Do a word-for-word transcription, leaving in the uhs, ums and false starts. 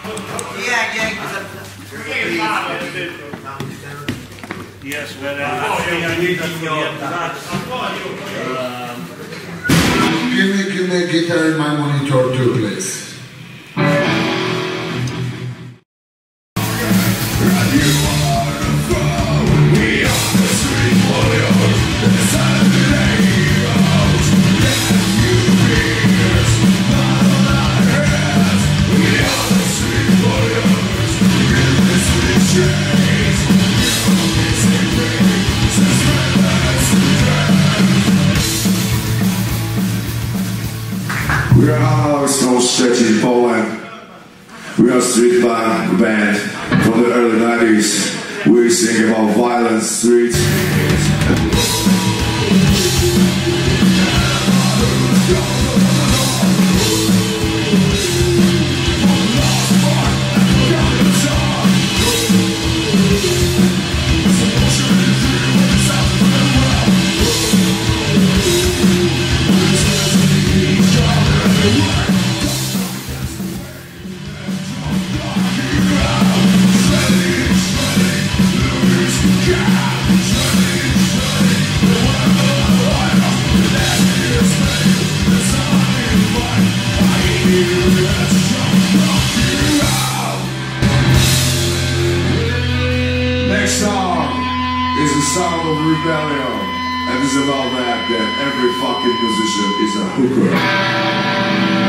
Yes, but uh, I think I need to get that. Give me, give me a guitar in my monitor too, please. We are Hard Stone Stretch in Poland. We are a street band, band from the early nineties. We sing about violence, streets. Next song is the sound of rebellion, and it's about that that every fucking musician is a hooker.